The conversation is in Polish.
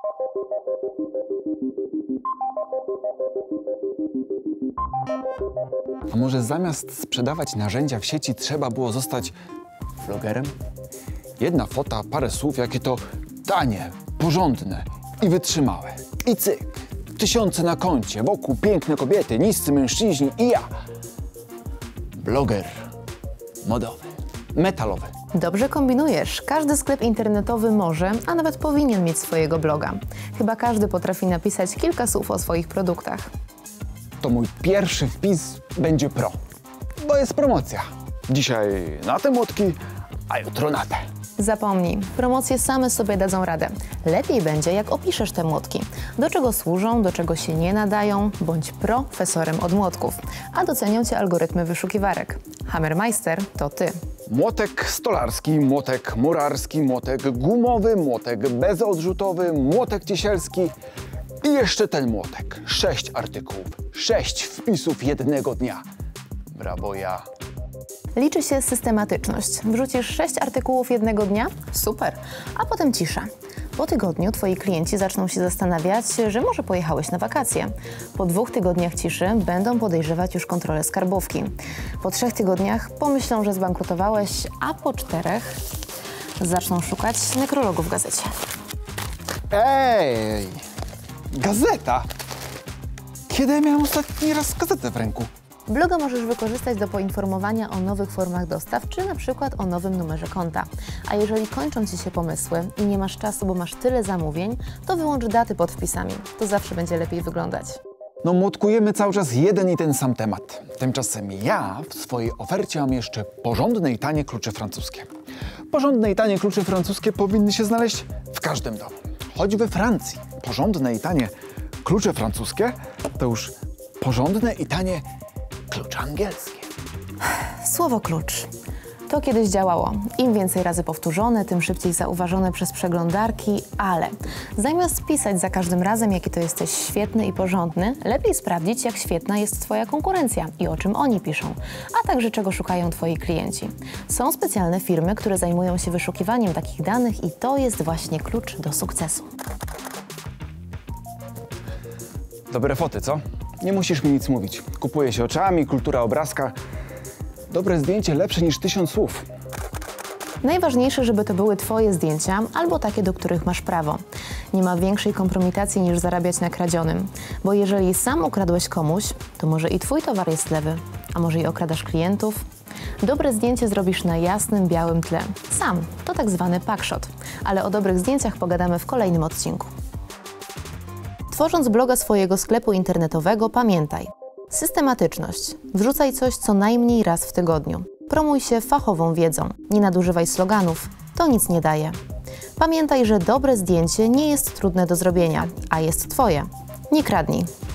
A może zamiast sprzedawać narzędzia w sieci trzeba było zostać vlogerem? Jedna fota, parę słów, jakie to tanie, porządne i wytrzymałe. I cyk, tysiące na koncie, wokół piękne kobiety, niscy mężczyźni i ja. Bloger modowy, metalowy. Dobrze kombinujesz. Każdy sklep internetowy może, a nawet powinien mieć swojego bloga. Chyba każdy potrafi napisać kilka słów o swoich produktach. To mój pierwszy wpis będzie pro, bo jest promocja. Dzisiaj na te młotki, a jutro na te. Zapomnij, promocje same sobie dadzą radę. Lepiej będzie, jak opiszesz te młotki. Do czego służą, do czego się nie nadają, bądź profesorem od młotków. A docenią cię algorytmy wyszukiwarek. Hammermeister to ty. Młotek stolarski, młotek murarski, młotek gumowy, młotek bezodrzutowy, młotek ciesielski i jeszcze ten młotek. 6 artykułów, 6 wpisów jednego dnia. Brawo ja. Liczy się systematyczność. Wrzucisz 6 artykułów jednego dnia? Super. A potem cisza. Po tygodniu twoi klienci zaczną się zastanawiać, że może pojechałeś na wakacje. Po 2 tygodniach ciszy będą podejrzewać już kontrolę skarbówki. Po 3 tygodniach pomyślą, że zbankrutowałeś, a po 4 zaczną szukać nekrologu w gazecie. Ej! Gazeta? Kiedy ja miałem ostatni raz gazetę w ręku? Bloga możesz wykorzystać do poinformowania o nowych formach dostaw, czy na przykład o nowym numerze konta. A jeżeli kończą ci się pomysły i nie masz czasu, bo masz tyle zamówień, to wyłącz daty pod wpisami. To zawsze będzie lepiej wyglądać. No młotkujemy cały czas jeden i ten sam temat. Tymczasem ja w swojej ofercie mam jeszcze porządne i tanie klucze francuskie. Porządne i tanie klucze francuskie powinny się znaleźć w każdym domu. Choć we Francji porządne i tanie klucze francuskie to już porządne i tanie klucze angielskie. Słowo klucz. To kiedyś działało. Im więcej razy powtórzone, tym szybciej zauważone przez przeglądarki, ale zamiast pisać za każdym razem, jaki to jesteś świetny i porządny, lepiej sprawdzić, jak świetna jest twoja konkurencja i o czym oni piszą, a także czego szukają twoi klienci. Są specjalne firmy, które zajmują się wyszukiwaniem takich danych i to jest właśnie klucz do sukcesu. Dobre foty, co? Nie musisz mi nic mówić. Kupuje się oczami, kultura obrazka. Dobre zdjęcie lepsze niż 1000 słów. Najważniejsze, żeby to były twoje zdjęcia albo takie, do których masz prawo. Nie ma większej kompromitacji niż zarabiać na kradzionym. Bo jeżeli sam ukradłeś komuś, to może i twój towar jest lewy, a może i okradasz klientów. Dobre zdjęcie zrobisz na jasnym, białym tle. Sam. To tak zwany packshot. Ale o dobrych zdjęciach pogadamy w kolejnym odcinku. Tworząc bloga swojego sklepu internetowego, pamiętaj: systematyczność. Wrzucaj coś co najmniej raz w tygodniu. Promuj się fachową wiedzą. Nie nadużywaj sloganów. To nic nie daje. Pamiętaj, że dobre zdjęcie nie jest trudne do zrobienia, a jest twoje. Nie kradnij.